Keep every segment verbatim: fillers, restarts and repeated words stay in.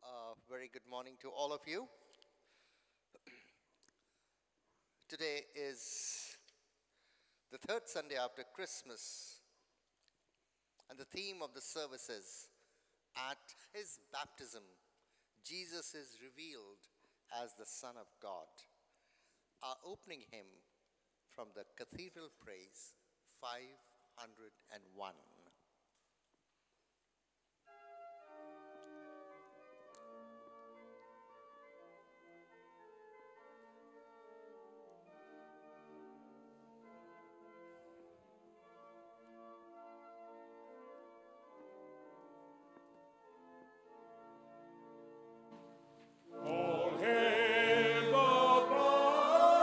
A very good morning to all of you. Today is the third Sunday after Christmas, and the theme of the service is, at his baptism, Jesus is revealed as the Son of God. Our opening hymn from the Cathedral Praise five hundred one.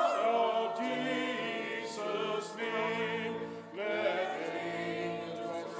Let the angels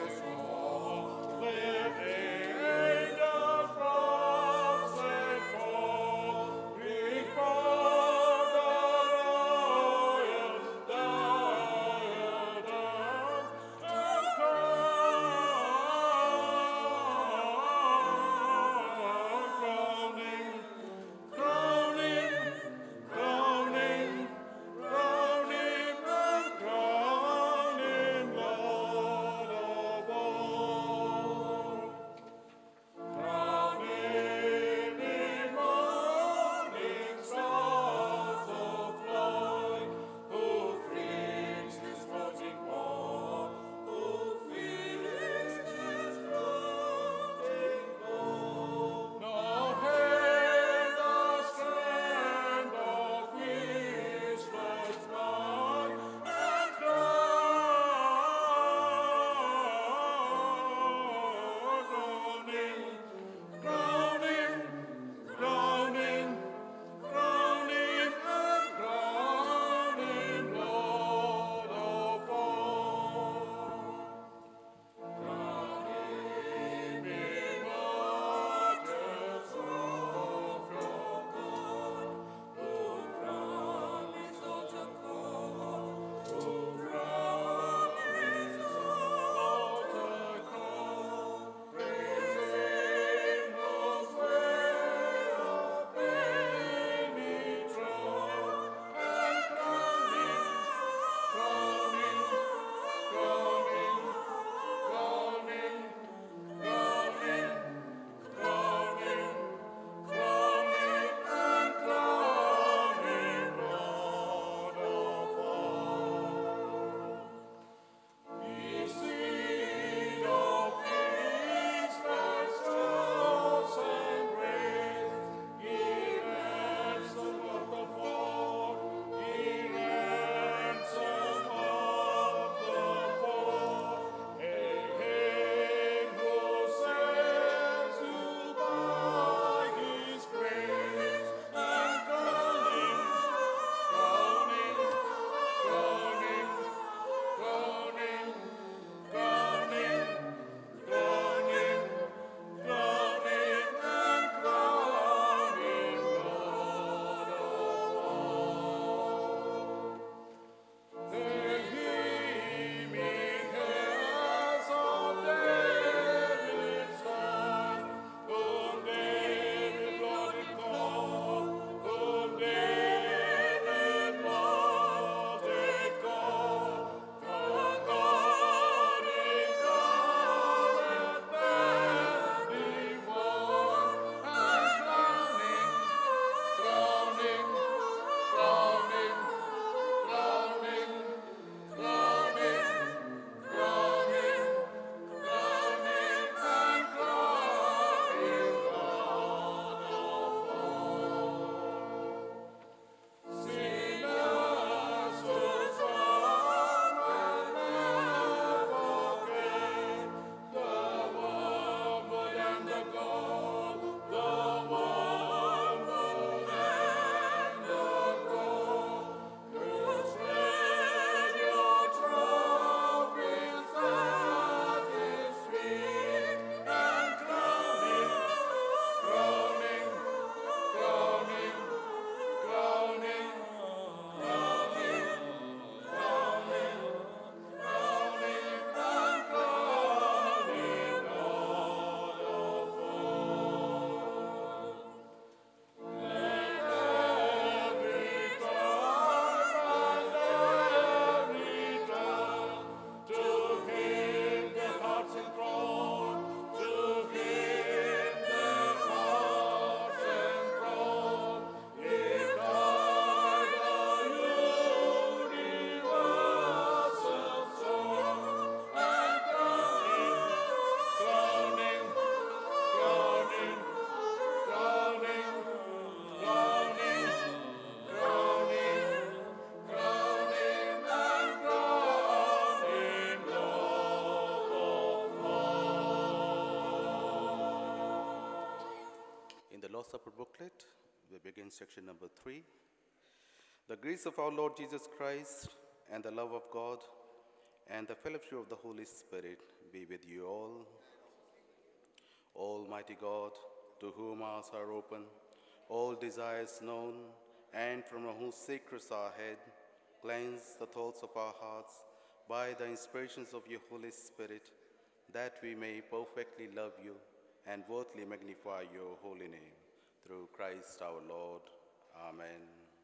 Lord's Supper booklet, we begin section number three. The grace of our Lord Jesus Christ and the love of God and the fellowship of the Holy Spirit be with you all. Almighty God, to whom our hearts are open, all desires known, and from whose secrets are hid, cleanse the thoughts of our hearts by the inspirations of your Holy Spirit, that we may perfectly love you and worthily magnify your holy name. Through Christ our Lord. Amen.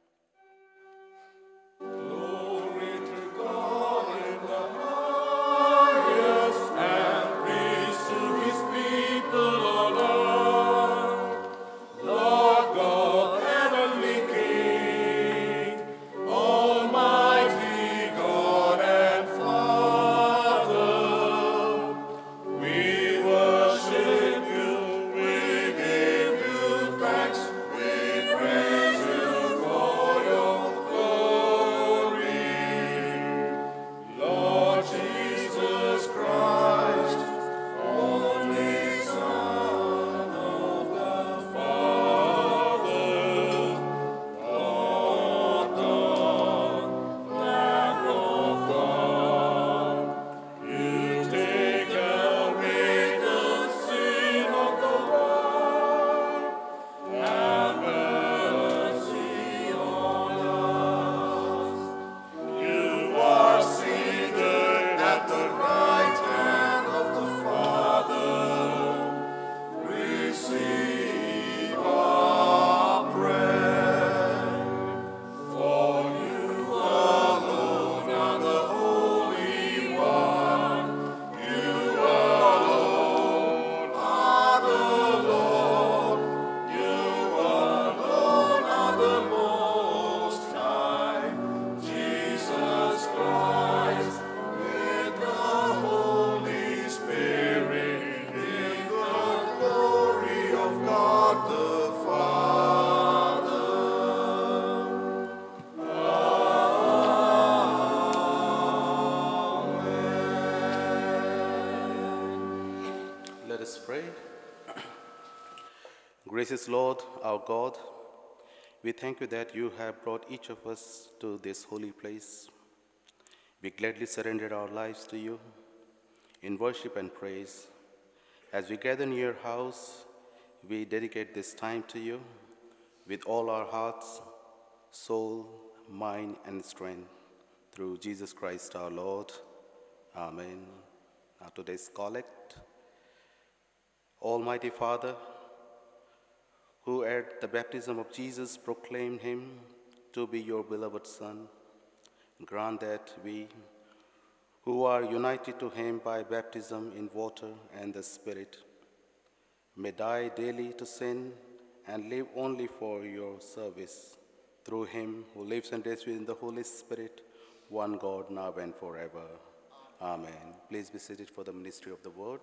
Glory to God in the highest, and peace to his people on earth. Lord God, heavenly King, almighty God and Father, we worship you, we give you thanks, we praise you for your glory. Lord Jesus Christ, only Son of the Father, Lord God, Lamb of God, you take away the sin of the world. Have mercy on us. You are seated at the right hand of the Father. Receive our prayer. For you alone are the Holy One. You alone are the Lord. You alone are the Most High. Jesus Christ, with the Holy Spirit, in the glory of God the Father. Let us pray. Gracious Lord, our God, we thank you that you have brought each of us to this holy place. We gladly surrendered our lives to you in worship and praise. As we gather in your house, we dedicate this time to you with all our hearts, soul, mind, and strength. Through Jesus Christ our Lord. Amen. Now today's collect. Almighty Father, who at the baptism of Jesus proclaimed him to be your beloved Son, grant that we, who are united to him by baptism in water and the Spirit, may die daily to sin and live only for your service, through him who lives and reigns within the Holy Spirit, one God, now and forever. Amen. Please be seated for the ministry of the word.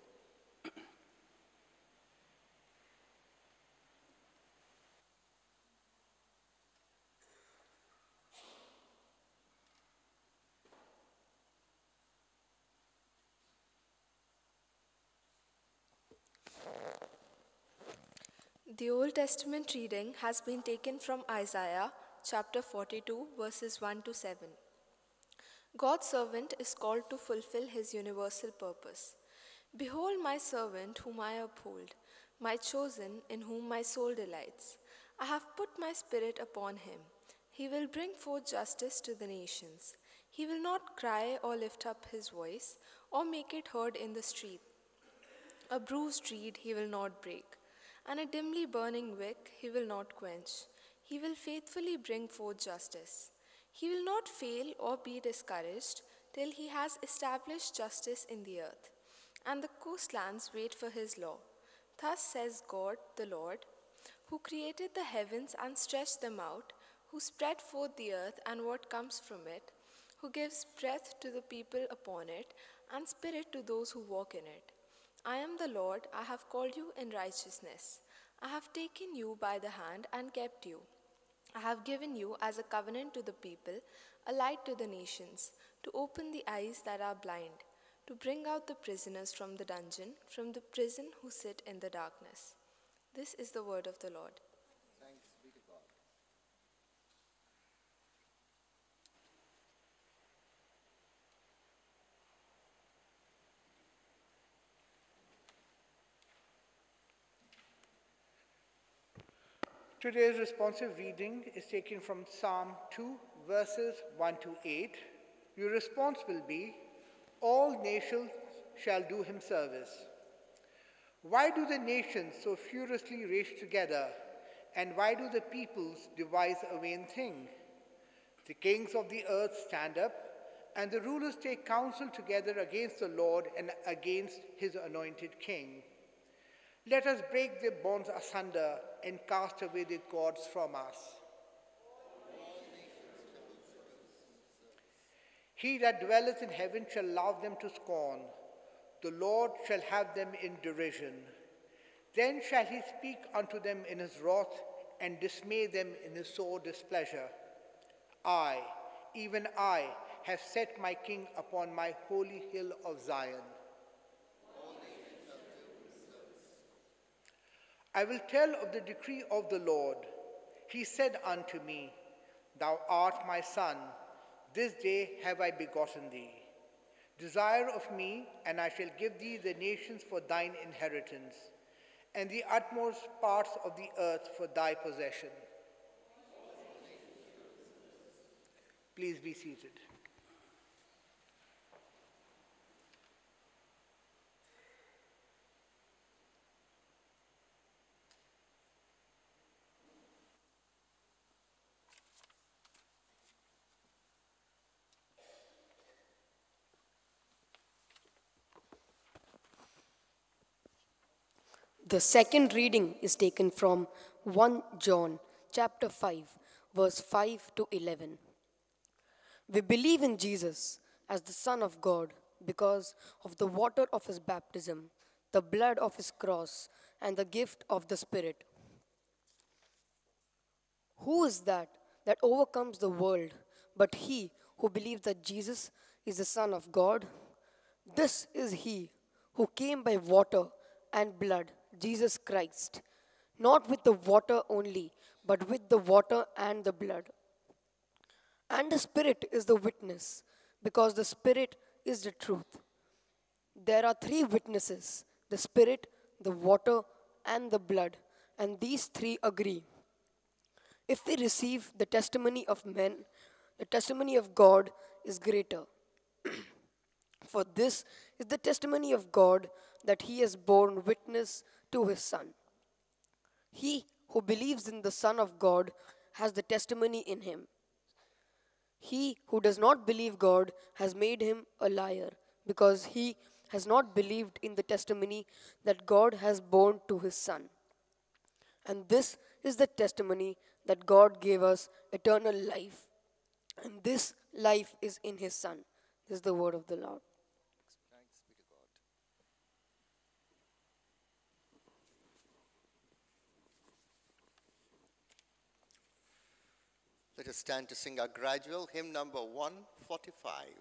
The Old Testament reading has been taken from Isaiah chapter forty-two, verses one to seven. God's servant is called to fulfill his universal purpose. Behold my servant whom I uphold, my chosen in whom my soul delights. I have put my spirit upon him. He will bring forth justice to the nations. He will not cry or lift up his voice or make it heard in the street. A bruised reed he will not break, and a dimly burning wick he will not quench. He will faithfully bring forth justice. He will not fail or be discouraged till he has established justice in the earth, and the coastlands wait for his law. Thus says God the Lord, who created the heavens and stretched them out, who spread forth the earth and what comes from it, who gives breath to the people upon it, and spirit to those who walk in it. I am the Lord, I have called you in righteousness. I have taken you by the hand and kept you. I have given you as a covenant to the people, a light to the nations, to open the eyes that are blind, to bring out the prisoners from the dungeon, from the prison who sit in the darkness. This is the word of the Lord. Thanks be to God. Today's responsive reading is taken from Psalm two, verses one to eight. Your response will be, all nations shall do him service. Why do the nations so furiously rage together, and why do the peoples devise a vain thing? The kings of the earth stand up, and the rulers take counsel together against the Lord and against his anointed king. Let us break their bonds asunder and cast away their cords from us. He that dwelleth in heaven shall laugh them to scorn. The Lord shall have them in derision. Then shall he speak unto them in his wrath, and dismay them in his sore displeasure. I, even I, have set my king upon my holy hill of Zion. I will tell of the decree of the Lord. He said unto me, Thou art my son, this day have I begotten thee. Desire of me, and I shall give thee the nations for thine inheritance, and the utmost parts of the earth for thy possession. Please be seated. The second reading is taken from First John chapter five, verse five to eleven. We believe in Jesus as the Son of God because of the water of his baptism, the blood of his cross, and the gift of the Spirit. Who is that that overcomes the world but he who believes that Jesus is the Son of God? This is he who came by water and blood, Jesus Christ, not with the water only, but with the water and the blood. And the Spirit is the witness, because the Spirit is the truth. There are three witnesses, the Spirit, the water, and the blood, and these three agree. If we receive the testimony of men, the testimony of God is greater. For this is the testimony of God that he has borne witness to his Son. He who believes in the Son of God has the testimony in him. He who does not believe God has made him a liar, because he has not believed in the testimony that God has borne to his Son. And this is the testimony that God gave us eternal life, and this life is in his Son. This is the word of the Lord. Thanks be to God. Let us stand to sing our gradual hymn number one forty-five.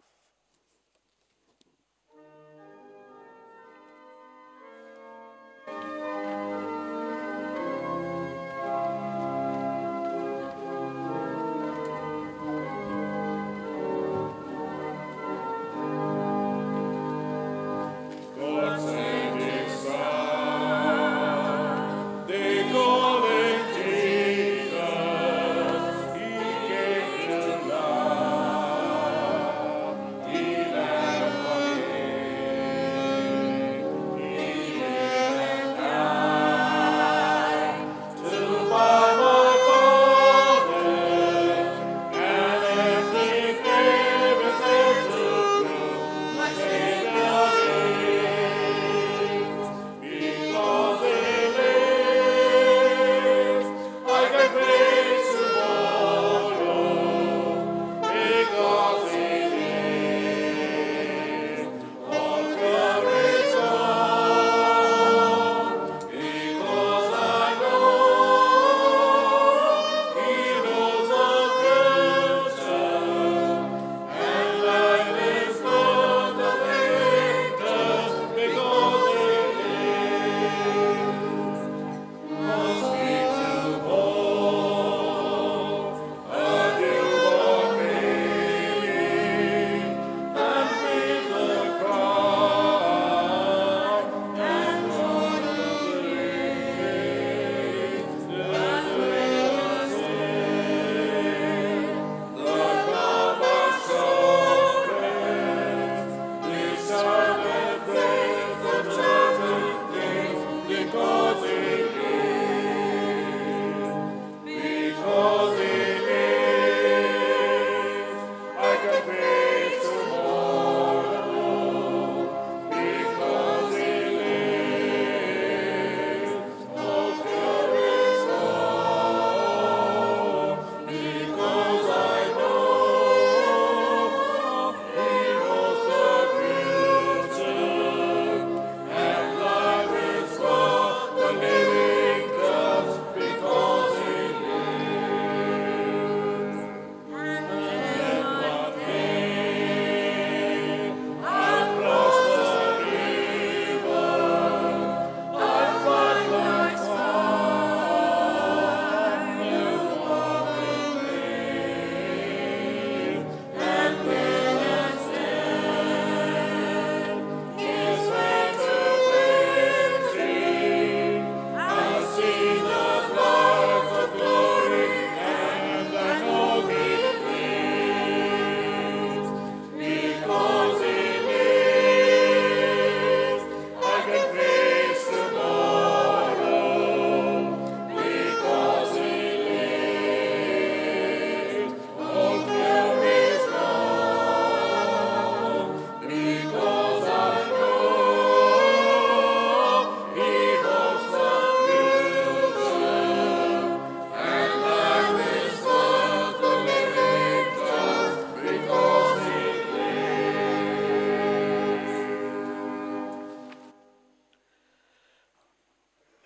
God sent his Son, they call him Jesus. He came to love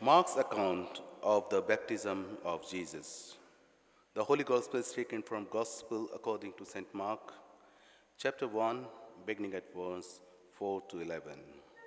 Mark's account of the baptism of Jesus. The Holy Gospel is taken from Gospel according to Saint Mark, chapter one, beginning at verse four to eleven.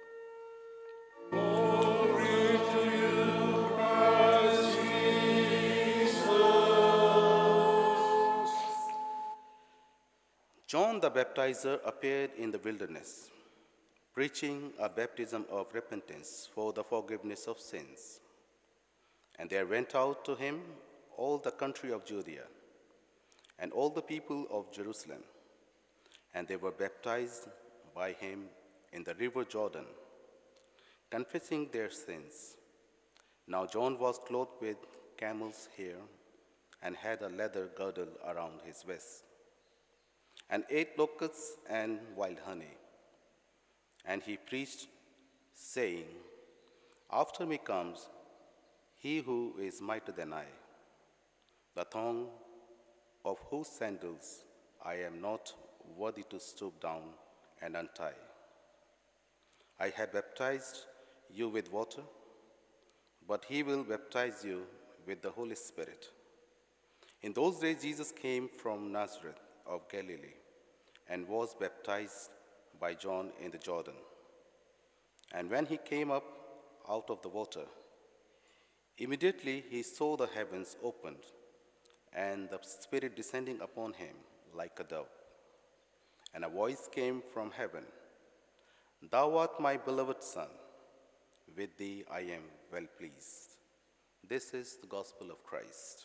John the Baptizer appeared in the wilderness, preaching a baptism of repentance for the forgiveness of sins. And there went out to him all the country of Judea and all the people of Jerusalem, and they were baptized by him in the river Jordan, confessing their sins. Now John was clothed with camel's hair and had a leather girdle around his waist, and ate locusts and wild honey. And he preached, saying, After me comes he who is mightier than I, the thong of whose sandals I am not worthy to stoop down and untie. I have baptized you with water, but he will baptize you with the Holy Spirit. In those days Jesus came from Nazareth of Galilee and was baptized by John in the Jordan. And when he came up out of the water, immediately he saw the heavens opened and the Spirit descending upon him like a dove. And a voice came from heaven, Thou art my beloved Son, with thee I am well pleased. This is the gospel of Christ.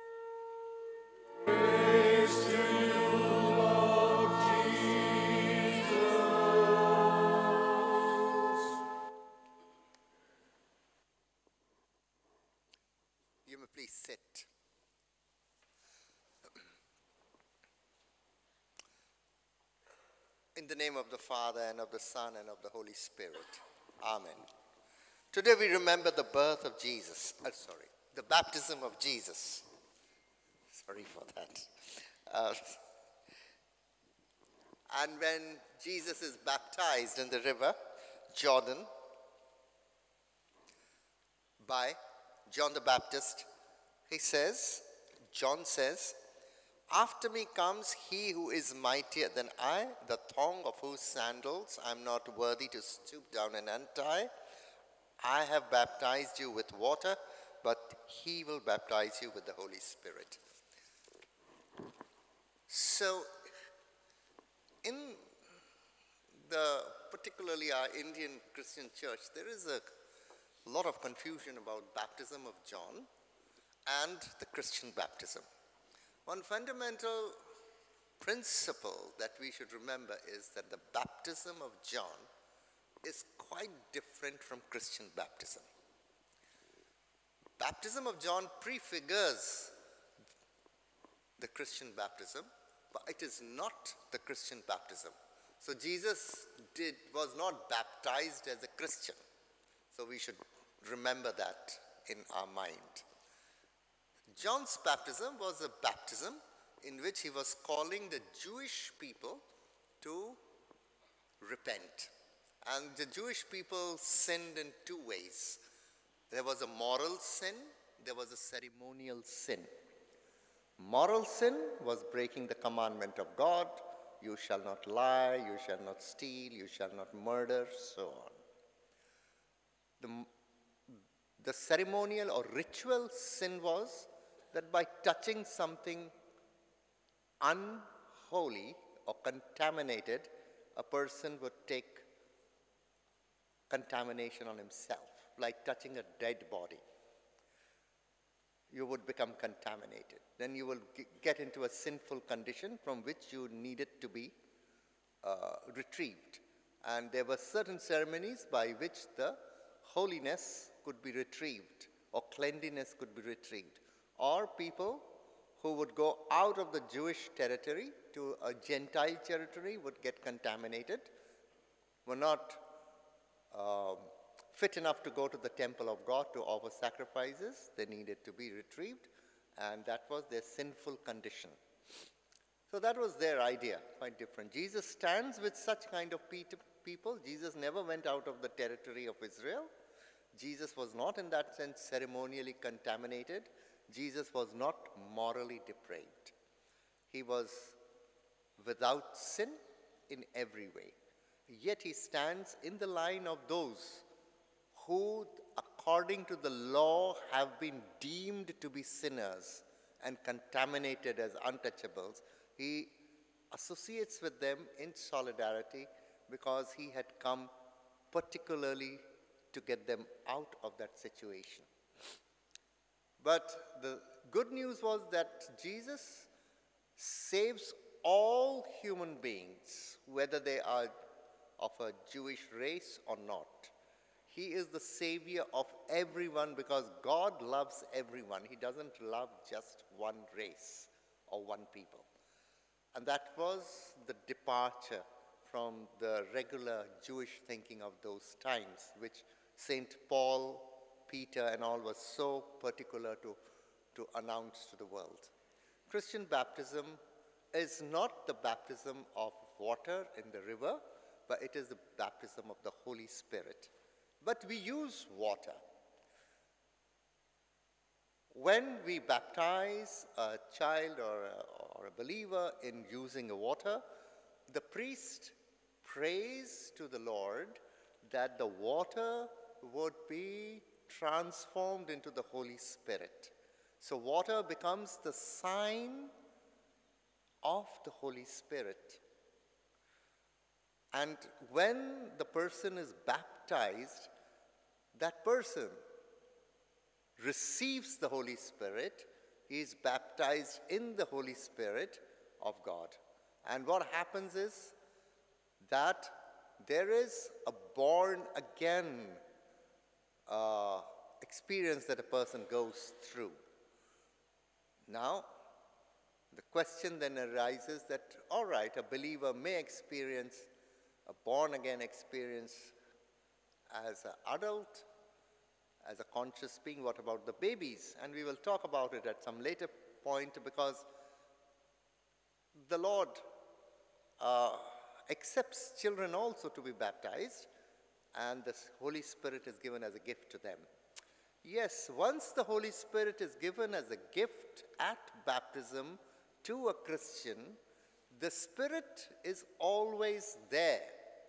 Praise to you, Lord Jesus. You may please sit. In the name of the Father, and of the Son, and of the Holy Spirit. Amen. Today we remember the birth of Jesus. Oh, sorry, the baptism of Jesus. Sorry for that. Uh, and when Jesus is baptized in the river Jordan by John the Baptist, he says, John says, After me comes he who is mightier than I, the thong of whose sandals I am not worthy to stoop down and untie. I have baptized you with water, but he will baptize you with the Holy Spirit. So, in the, particularly our Indian Christian church, there is a lot of confusion about baptism of John and the Christian baptism. One fundamental principle that we should remember is that the baptism of John is quite different from Christian baptism. Baptism of John prefigures the Christian baptism, but it is not the Christian baptism. So Jesus did, was not baptized as a Christian. So we should remember that in our mind. John's baptism was a baptism in which he was calling the Jewish people to repent. And the Jewish people sinned in two ways. There was a moral sin, there was a ceremonial sin. Moral sin was breaking the commandment of God. You shall not lie, you shall not steal, you shall not murder, so on. The, the ceremonial or ritual sin was that by touching something unholy or contaminated, a person would take contamination on himself, like touching a dead body. You would become contaminated. Then you will get into a sinful condition from which you needed to be uh, retrieved. And there were certain ceremonies by which the holiness could be retrieved or cleanliness could be retrieved. Or people who would go out of the Jewish territory to a Gentile territory would get contaminated, were not um, fit enough to go to the temple of God to offer sacrifices. They needed to be retrieved, and that was their sinful condition. So that was their idea, quite different. Jesus stands with such kind of people. Jesus never went out of the territory of Israel. Jesus was not in that sense ceremonially contaminated. Jesus was not morally depraved. He was without sin in every way. Yet he stands in the line of those who, according to the law, have been deemed to be sinners and contaminated as untouchables. He associates with them in solidarity because he had come particularly to get them out of that situation. But the good news was that Jesus saves all human beings, whether they are of a Jewish race or not. He is the savior of everyone because God loves everyone. He doesn't love just one race or one people. And that was the departure from the regular Jewish thinking of those times, which Saint Paul, Peter, and all was so particular to, to announce to the world. Christian baptism is not the baptism of water in the river, but it is the baptism of the Holy Spirit. But we use water. When we baptize a child or a, or a believer in using water, the priest prays to the Lord that the water would be transformed into the Holy Spirit. So water becomes the sign of the Holy Spirit. And when the person is baptized, that person receives the Holy Spirit. He is baptized in the Holy Spirit of God. And what happens is that there is a born again uh, experience that a person goes through. Now, the question then arises that, all right, a believer may experience a born-again experience as an adult, as a conscious being. What about the babies? And we will talk about it at some later point because the Lord uh, accepts children also to be baptized, and the Holy Spirit is given as a gift to them. Yes, once the Holy Spirit is given as a gift at baptism to a Christian, the Spirit is always there.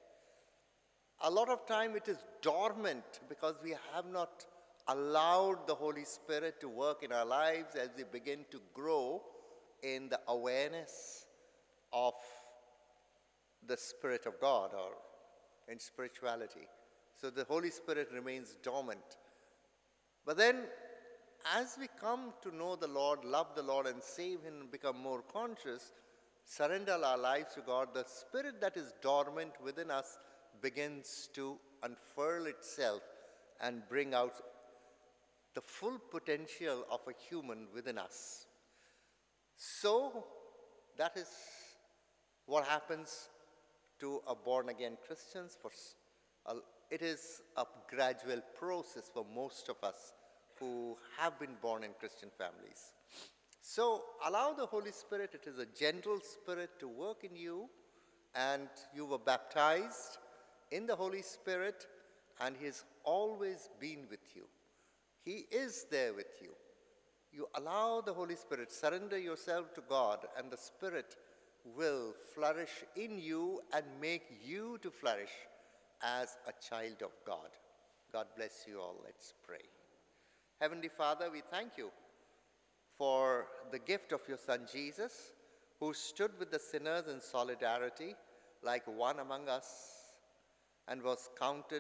A lot of time it is dormant because we have not allowed the Holy Spirit to work in our lives as we begin to grow in the awareness of the Spirit of God or in spirituality. So the Holy Spirit remains dormant. But then as we come to know the Lord, love the Lord and save Him and become more conscious, surrender our lives to God, the Spirit that is dormant within us begins to unfurl itself and bring out the full potential of a human within us. So that is what happens to a born-again Christians. For it is a gradual process for most of us who have been born in Christian families. So allow the Holy Spirit, it is a gentle spirit, to work in you, and you were baptized in the Holy Spirit, and He has always been with you. He is there with you. You allow the Holy Spirit, surrender yourself to God, and the Spirit will flourish in you and make you to flourish as a child of God. God bless you all. Let's pray. Heavenly Father, we thank you for the gift of your Son Jesus, who stood with the sinners in solidarity like one among us and was counted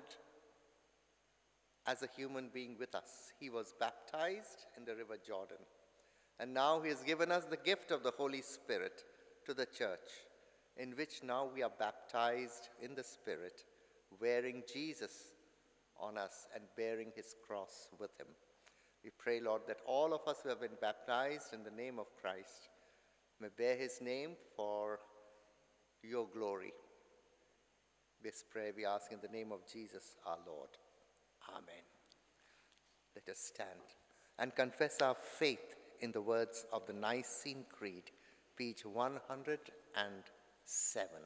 as a human being with us. He was baptized in the river Jordan. And now He has given us the gift of the Holy Spirit to the church, in which now we are baptized in the Spirit, wearing Jesus on us and bearing His cross with Him. We pray, Lord, that all of us who have been baptized in the name of Christ may bear His name for your glory. This prayer we ask in the name of Jesus our Lord. Amen. Let us stand and confess our faith in the words of the Nicene Creed, page one hundred seven.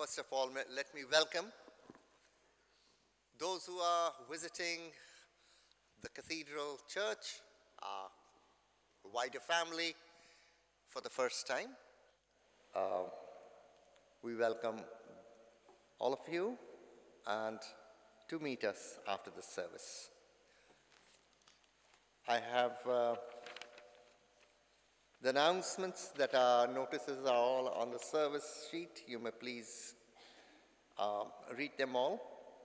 First of all, ma- let me welcome those who are visiting the Cathedral Church, our wider family, for the first time. Uh, we welcome all of you and to meet us after the service. I have uh, the announcements that our notices are all on the service sheet. You may please uh, read them all.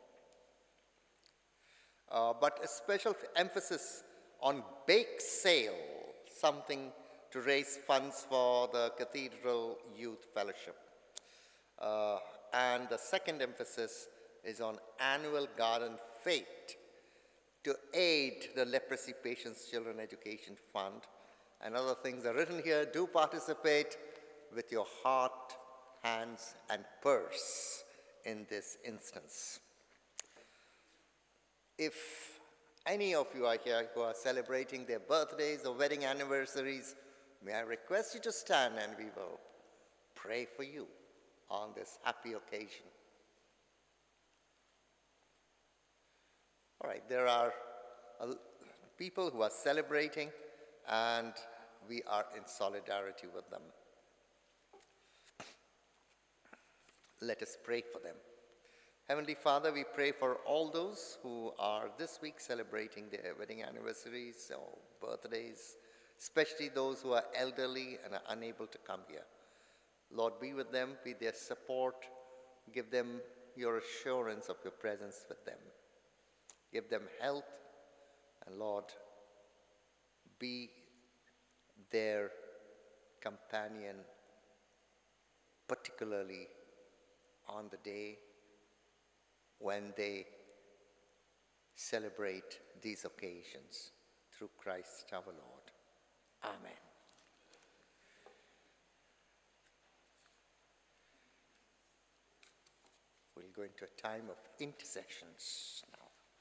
Uh, but a special emphasis on bake sale, something to raise funds for the Cathedral Youth Fellowship. Uh, and the second emphasis is on annual garden fete to aid the Leprosy Patients Children Education Fund. And other things are written here. Do participate with your heart, hands, and purse in this instance. If any of you are here who are celebrating their birthdays or wedding anniversaries, may I request you to stand and we will pray for you on this happy occasion. All right, there are uh, people who are celebrating and we are in solidarity with them. Let us pray for them. Heavenly Father, we pray for all those who are this week celebrating their wedding anniversaries or birthdays, especially those who are elderly and are unable to come here. Lord, be with them, be their support, give them your assurance of your presence with them. Give them health, and Lord, be their companion, particularly on the day when they celebrate these occasions through Christ our Lord. Amen. We'll go into a time of intercessions now.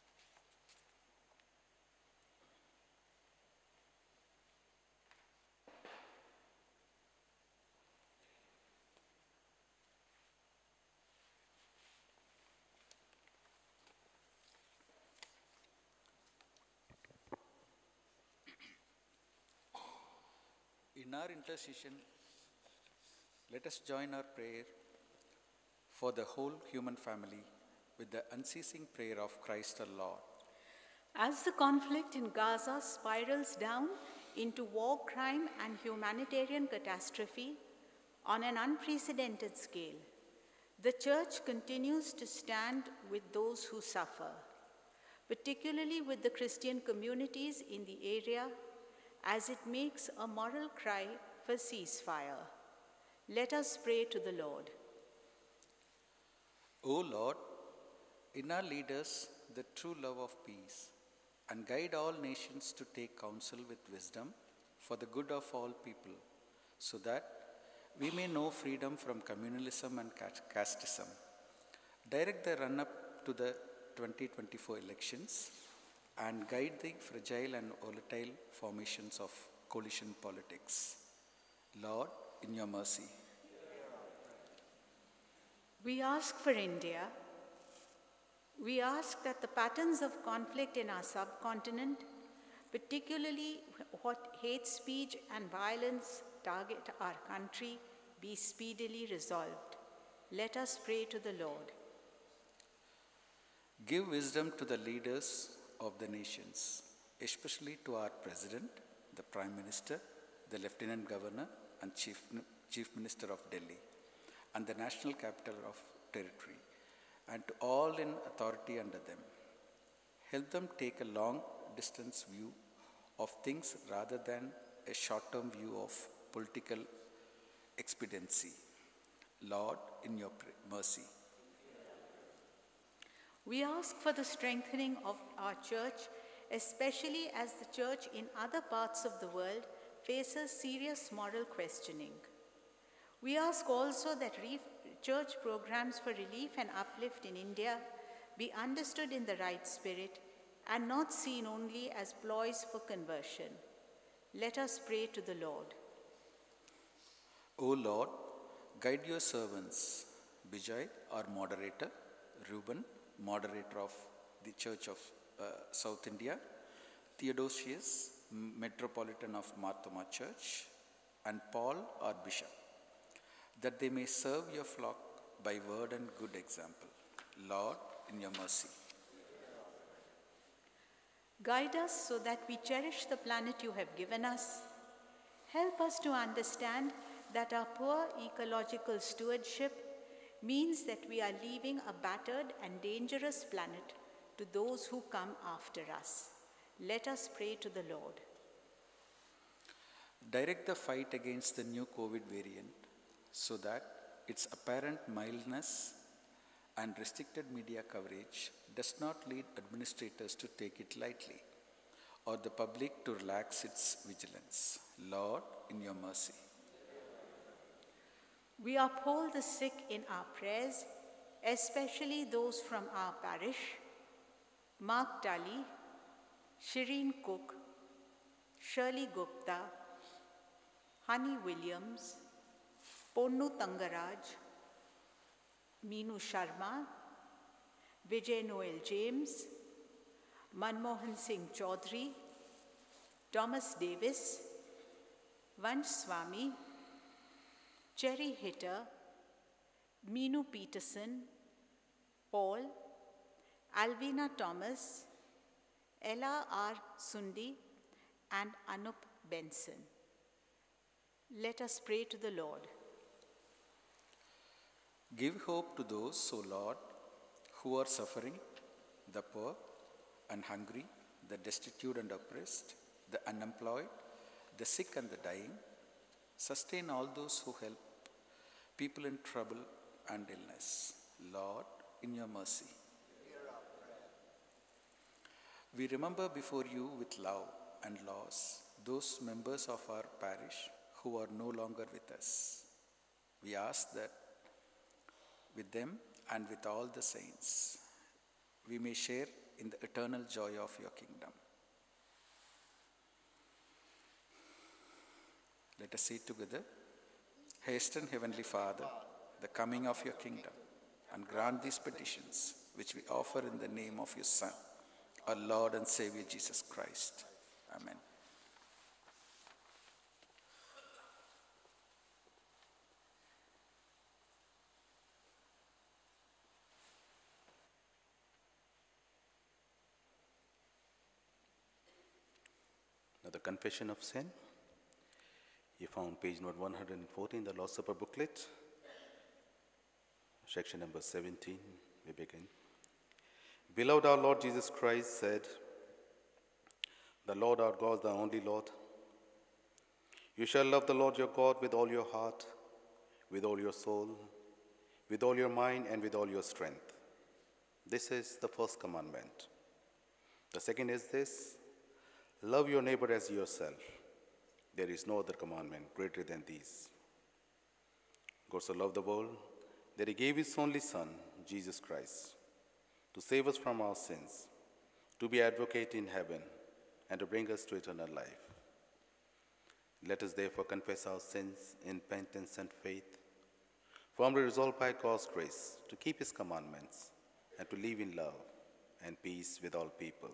In our intercession, let us join our prayer for the whole human family with the unceasing prayer of Christ our Lord. As the conflict in Gaza spirals down into war crime and humanitarian catastrophe on an unprecedented scale, the Church continues to stand with those who suffer, particularly with the Christian communities in the area, as it makes a moral cry for ceasefire. Let us pray to the Lord. O Lord, in our leaders the true love of peace, and guide all nations to take counsel with wisdom for the good of all people, so that we may know freedom from communalism and casteism. Direct the run-up to the twenty twenty-four elections and guide the fragile and volatile formations of coalition politics. Lord, in your mercy. We ask for India. We ask that the patterns of conflict in our subcontinent, particularly what hate speech and violence target our country, be speedily resolved. Let us pray to the Lord. Give wisdom to the leaders of the nations, especially to our President, the Prime Minister, the Lieutenant Governor and Chief, Chief Minister of Delhi, and the National Capital of Territory, and to all in authority under them. Help them take a long-distance view of things rather than a short-term view of political expediency. Lord, in your mercy. We ask for the strengthening of our church, especially as the church in other parts of the world faces serious moral questioning. We ask also that church programs for relief and uplift in India be understood in the right spirit and not seen only as ploys for conversion. Let us pray to the Lord. O Lord, guide your servants, Bijay, our moderator, Reuben, moderator of the Church of uh, South India, Theodosius, Metropolitan of Marthoma Church, and Paul, our bishop, that they may serve your flock by word and good example. Lord, in your mercy. Guide us so that we cherish the planet you have given us. Help us to understand that our poor ecological stewardship means that we are leaving a battered and dangerous planet to those who come after us. Let us pray to the Lord. Direct the fight against the new COVID variant so that its apparent mildness and restricted media coverage does not lead administrators to take it lightly or the public to relax its vigilance. Lord, in your mercy. We uphold the sick in our prayers, especially those from our parish: Mark Tully, Shireen Cook, Shirley Gupta, Honey Williams, Ponnu Tangaraj, Meenu Sharma, Vijay Noel James, Manmohan Singh Chaudhary, Thomas Davis, Vansh Swami, Cherry Hitter, Meenu Peterson, Paul, Alvina Thomas, Ella R. Sundi, and Anup Benson. Let us pray to the Lord. Give hope to those, O Lord, who are suffering, the poor and hungry, the destitute and oppressed, the unemployed, the sick and the dying. Sustain all those who help people in trouble and illness. Lord, in your mercy. We remember before you with love and loss those members of our parish who are no longer with us. We ask that with them and with all the saints, we may share in the eternal joy of your kingdom. Let us say together, hasten, Heavenly Father, the coming of your kingdom, and grant these petitions which we offer in the name of your Son, our Lord and Savior Jesus Christ. Amen. Now the confession of sin. You found page note one hundred fourteen, the Lord's Supper booklet, section number seventeen. We begin. Beloved, our Lord Jesus Christ said, "The Lord our God, the only Lord. You shall love the Lord your God with all your heart, with all your soul, with all your mind, and with all your strength. This is the first commandment. The second is this: love your neighbor as yourself. There is no other commandment greater than these. God so loved the world that he gave his only Son, Jesus Christ, to save us from our sins, to be advocate in heaven, and to bring us to eternal life. Let us therefore confess our sins in penitence and faith, firmly resolved by God's grace to keep his commandments and to live in love and peace with all people."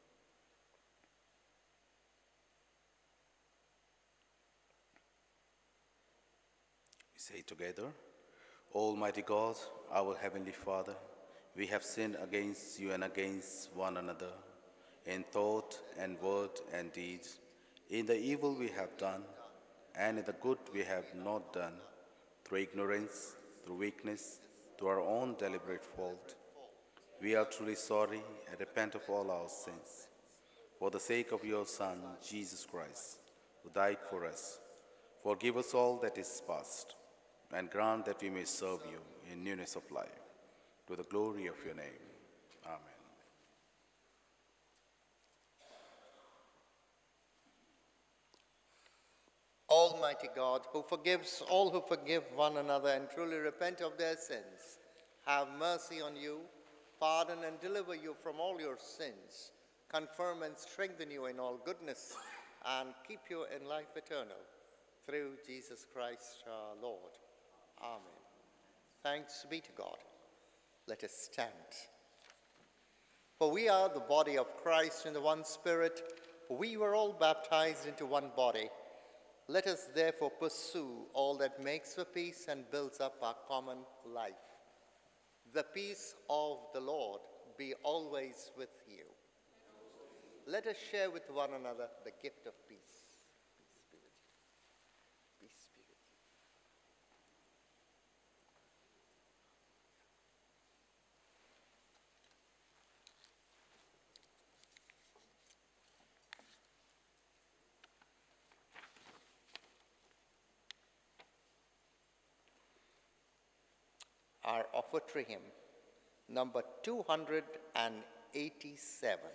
We say together, "Almighty God, our Heavenly Father, we have sinned against you and against one another, in thought and word and deed, in the evil we have done, and in the good we have not done, through ignorance, through weakness, through our own deliberate fault. We are truly sorry and repent of all our sins. For the sake of your Son, Jesus Christ, who died for us, forgive us all that is past, and grant that we may serve you in newness of life, to the glory of your name. Amen." Almighty God, who forgives all who forgive one another and truly repent of their sins, have mercy on you, pardon and deliver you from all your sins, confirm and strengthen you in all goodness, and keep you in life eternal, through Jesus Christ our Lord. Amen. Thanks be to God. Let us stand. For we are the body of Christ in the one Spirit. We were all baptized into one body. Let us therefore pursue all that makes for peace and builds up our common life. The peace of the Lord be always with you. Let us share with one another the gift of peace. Peace be with you. Peace be with you. Our offertory hymn, number two hundred eighty-seven.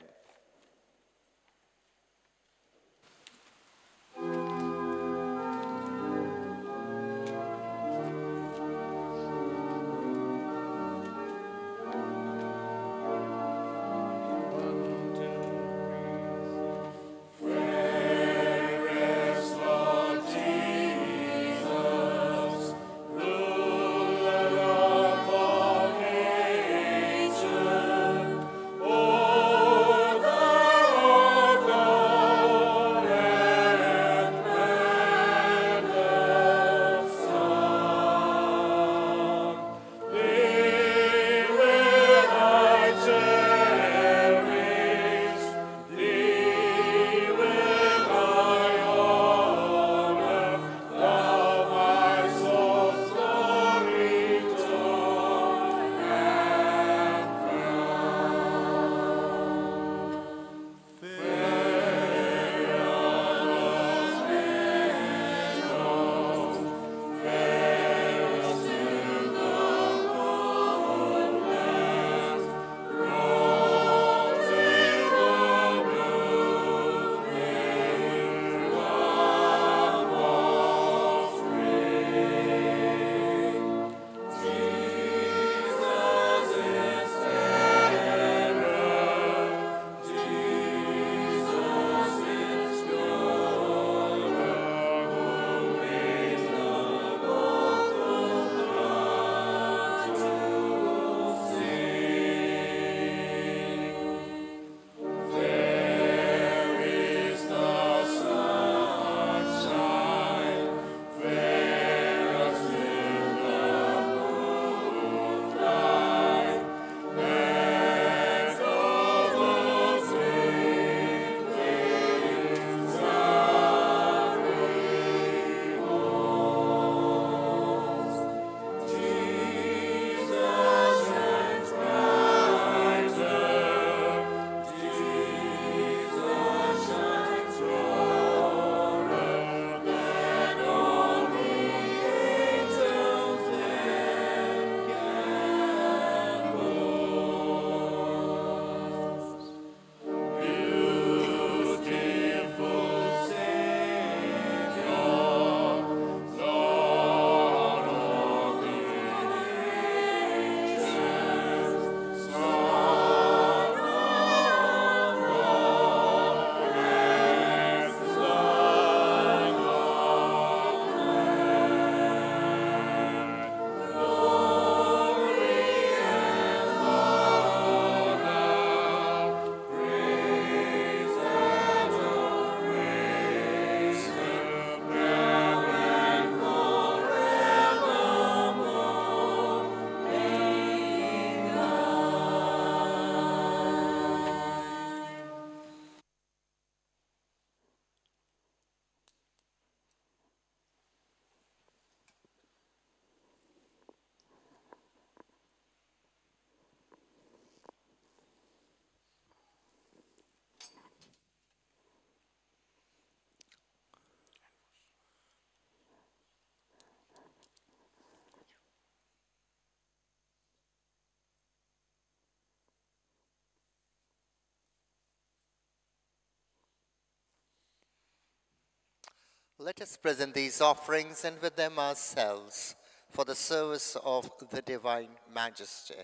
Let us present these offerings and with them ourselves for the service of the divine majesty.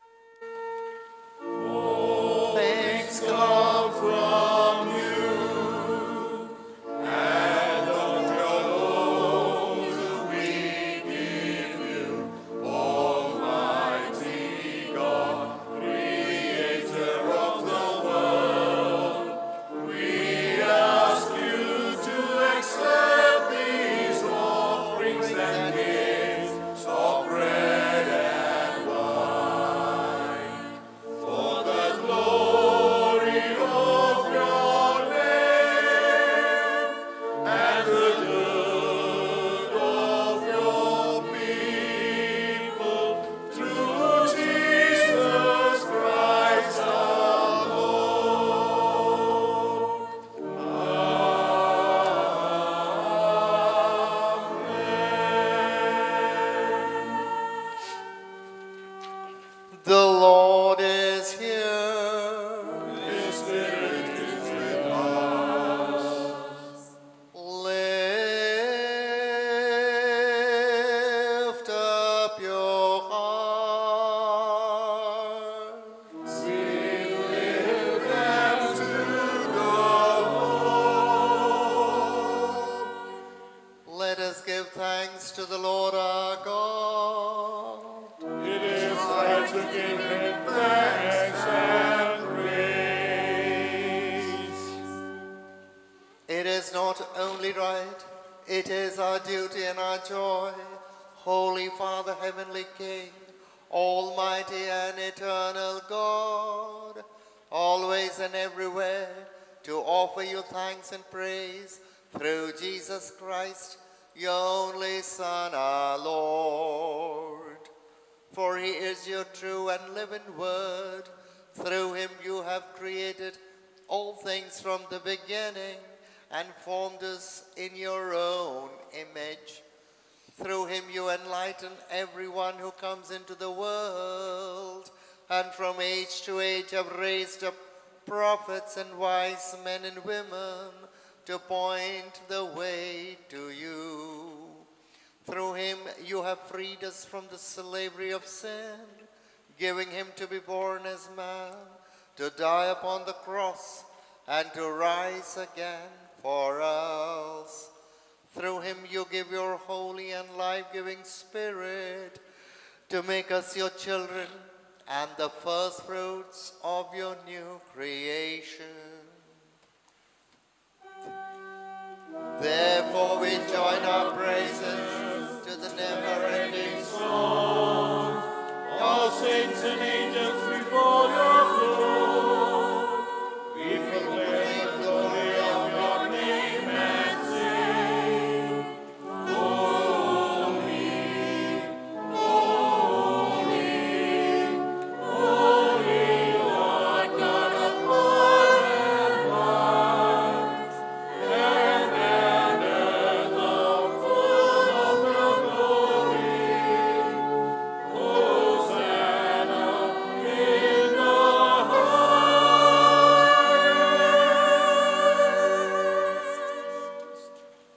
Thanks come from you, and of your own do we give you all. your hearts. We lift them to the Lord. Let us give thanks to the Lord our God. It is right to give him thanks and praise. It is not only right, it is our duty and our joy, Holy Father, Heavenly King, Almighty and eternal God, always and everywhere to offer you thanks and praise through Jesus Christ, your only Son, our Lord. For he is your true and living word. Through him you have created all things from the beginning and formed us in your own image. Through him you enlighten everyone who comes into the world, and from age to age have raised up prophets and wise men and women to point the way to you. Through him you have freed us from the slavery of sin, giving him to be born as man, to die upon the cross, and to rise again for us. Through him you give your holy and life-giving Spirit to make us your children and the first fruits of your new creation. Therefore we join our praises to the never-ending Song, all saints and angels before your throne, we proclaim the glory of your name and sing, Holy, holy, holy Lord God of power and might, heaven and earth are full of your glory. Hosanna in the highest.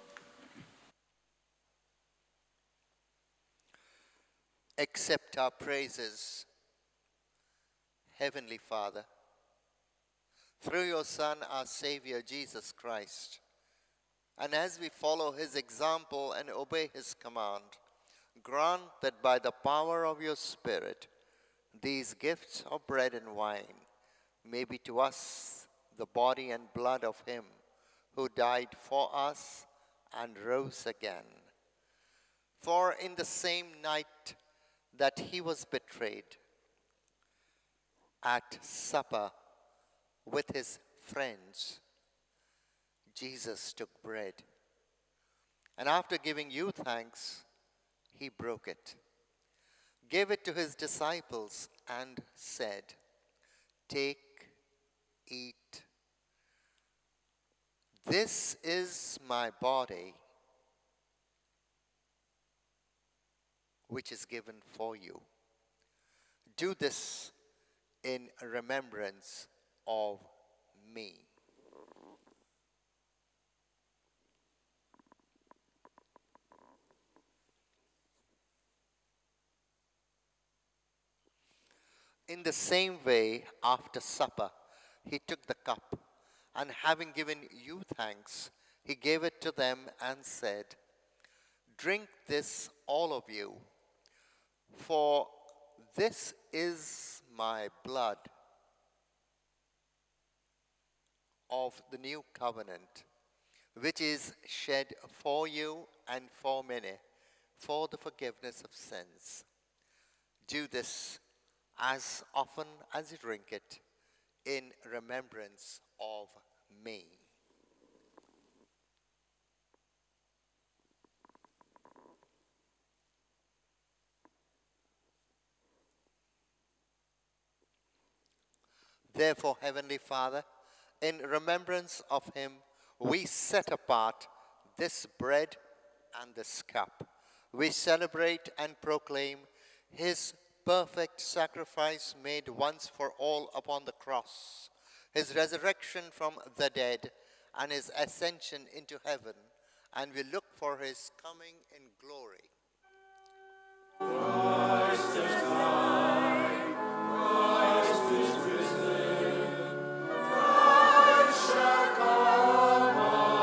Accept our praises, Heavenly Father, through your Son, our Savior, Jesus Christ. And as we follow his example and obey his command, grant that by the power of your Spirit, these gifts of bread and wine may be to us the body and blood of him who died for us and rose again. For in the same night that he was betrayed, at supper with his friends, Jesus took bread, and after giving you thanks, he broke it, gave it to his disciples, and said, "Take, eat. This is my body, which is given for you. Do this in remembrance of me." In the same way, after supper, he took the cup, and having given you thanks, he gave it to them and said, "Drink this, all of you, for this is my blood of the new covenant, which is shed for you and for many for the forgiveness of sins. Do this as often as you drink it in remembrance of me." Therefore, Heavenly Father, in remembrance of him, we set apart this bread and this cup. We celebrate and proclaim his perfect sacrifice made once for all upon the cross, his resurrection from the dead, and his ascension into heaven, and we look for his coming in glory. Christ has died, Christ is risen, Christ shall come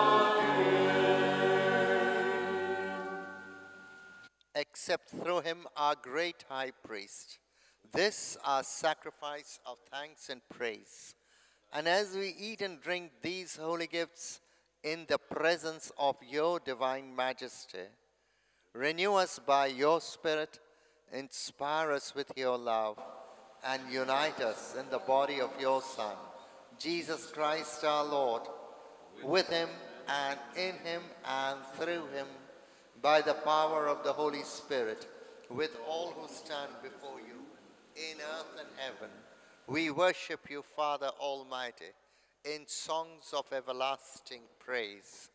again. Except through him, our great high priest. This our sacrifice of thanks and praise. And as we eat and drink these holy gifts in the presence of your divine majesty, renew us by your Spirit, inspire us with your love, and unite us in the body of your Son, Jesus Christ our Lord, with him and in him and through him, by the power of the Holy Spirit, with all who stand before you in earth and heaven. We worship you, Father Almighty, in songs of everlasting praise.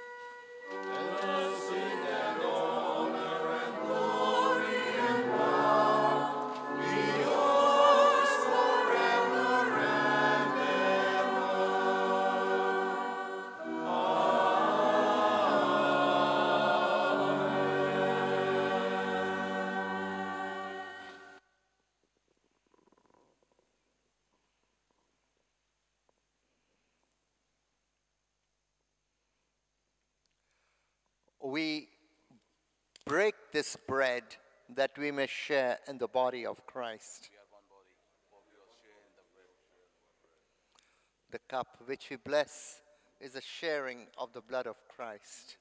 We break this bread that we may share in the body of Christ. The cup which we bless is a sharing of the blood of Christ.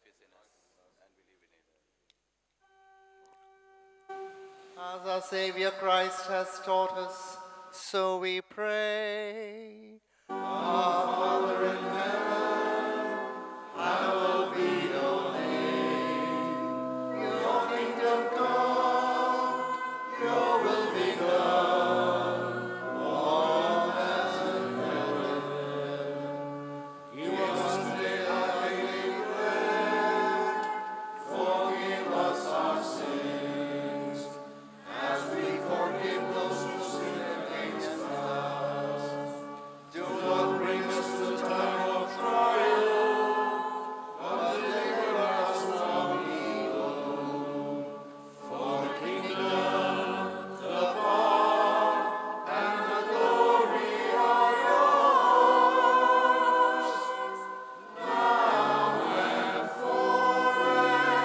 As our Savior Christ has taught us, so we pray. Our Father in heaven, hallowed be your name. Your kingdom come, your will be done, on earth as in heaven. Give us today our daily bread. Forgive us our sins, as we forgive those who sin against us. Do not bring us to the time of trial, but deliver us from evil. For the kingdom, the power, and the glory are yours, now and forever.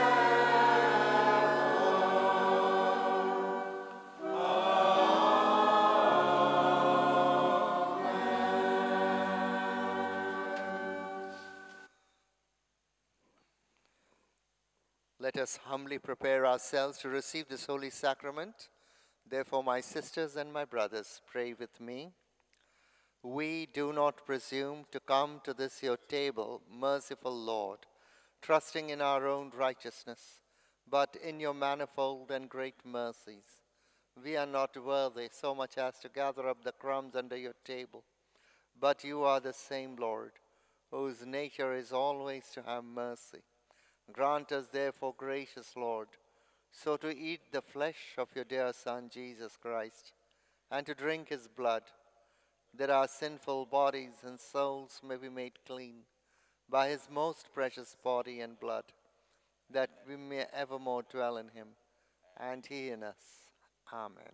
Let us humbly prepare ourselves to receive this holy sacrament. Therefore, my sisters and my brothers, pray with me. We do not presume to come to this your table, merciful Lord, trusting in our own righteousness, but in your manifold and great mercies. We are not worthy so much as to gather up the crumbs under your table, but you are the same Lord, whose nature is always to have mercy. Grant us, therefore, gracious Lord, so to eat the flesh of your dear Son, Jesus Christ, and to drink his blood, that our sinful bodies and souls may be made clean by his most precious body and blood, that we may evermore dwell in him, and he in us. Amen.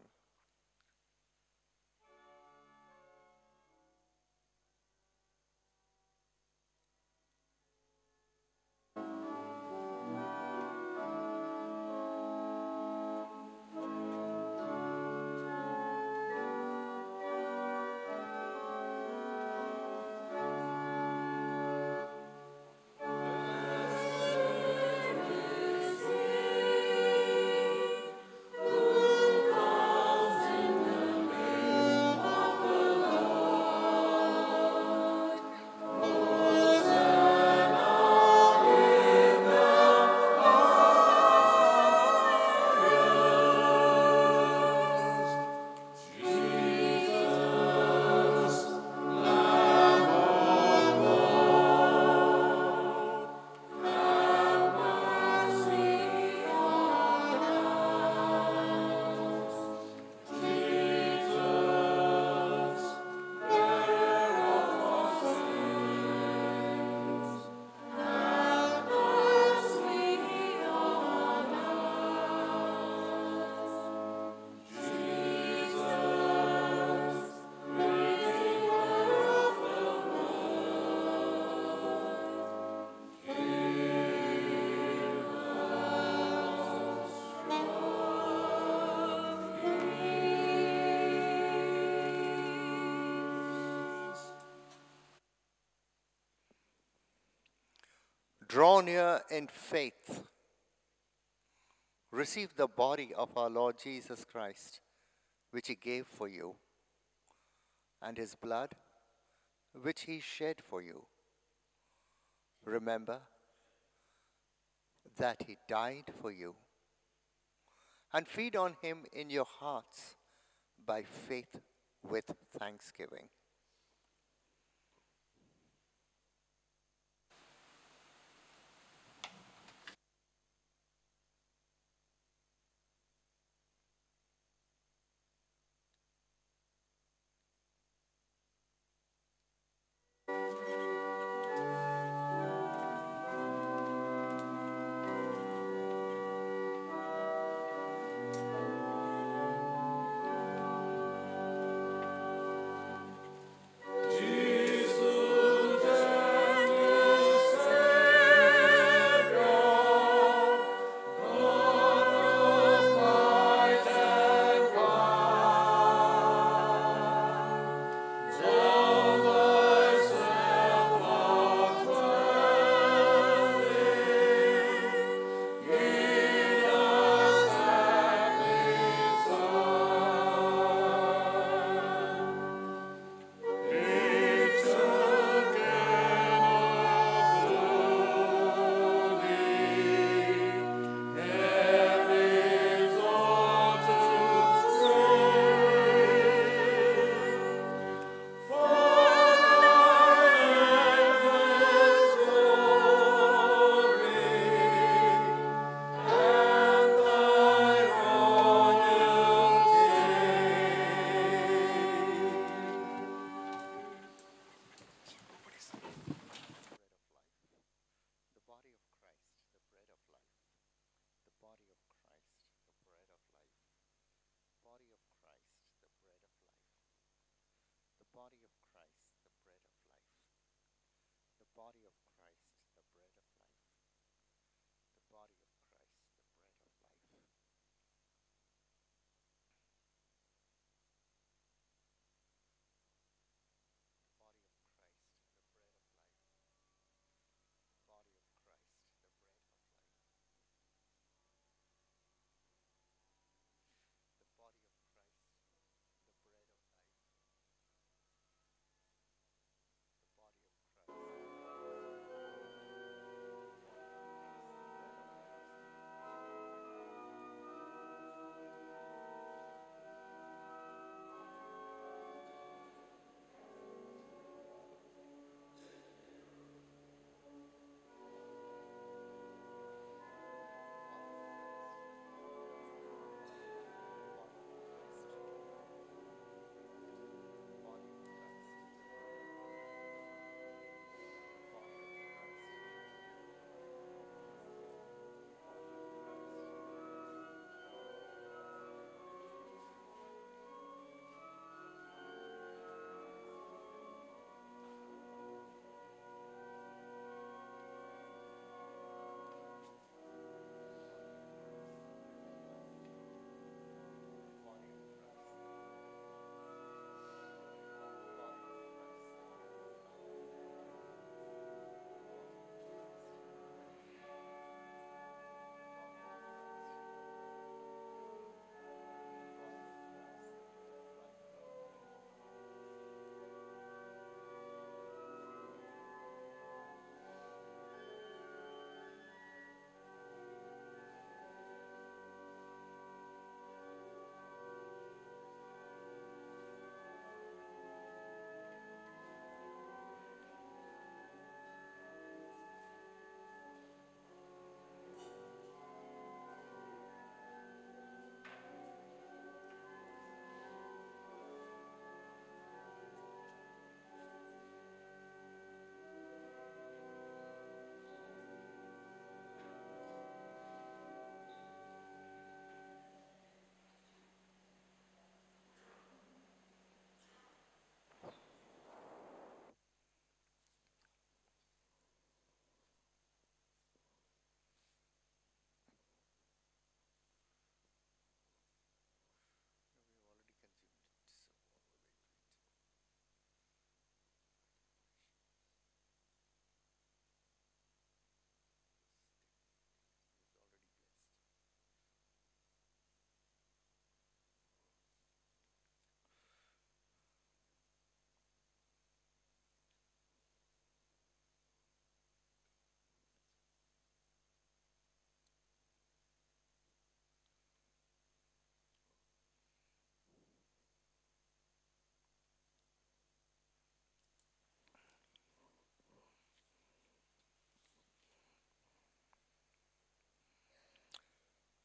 Who Draw near in faith. Receive the body of our Lord Jesus Christ, which he gave for you, and his blood, which he shed for you. Remember that he died for you, and feed on him in your hearts by faith with thanksgiving.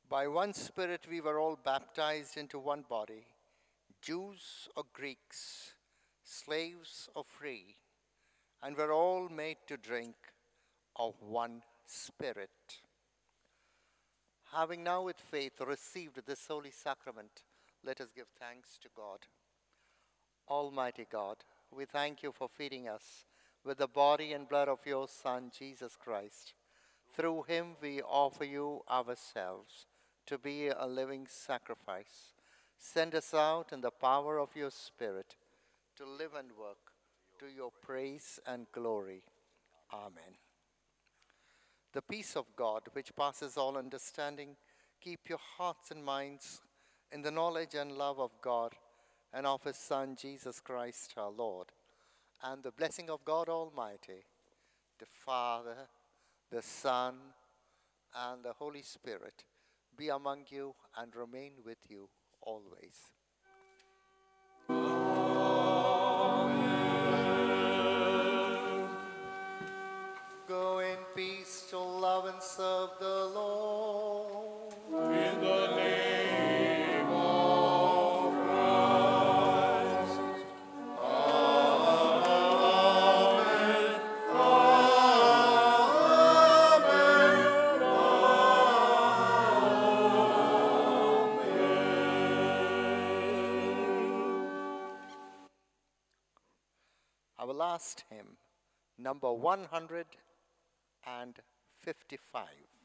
By one Spirit we were all baptized into one body, Jews or Greeks, slaves or free, and were all made to drink of one Spirit. Having now with faith received this holy sacrament, let us give thanks to God. Almighty God, we thank you for feeding us with the body and blood of your Son, Jesus Christ. Through him we offer you ourselves to be a living sacrifice. Send us out in the power of your Spirit to live and work to your praise and glory. Amen. The peace of God, which passes all understanding, keep your hearts and minds in the knowledge and love of God and of his Son, Jesus Christ our Lord. And the blessing of God Almighty, the Father, the Son, and the Holy Spirit be among you and remain with you always. Go in peace to love and serve the Lord. In the name of Christ. Amen. Our last hymn, number one hundred fifty-five.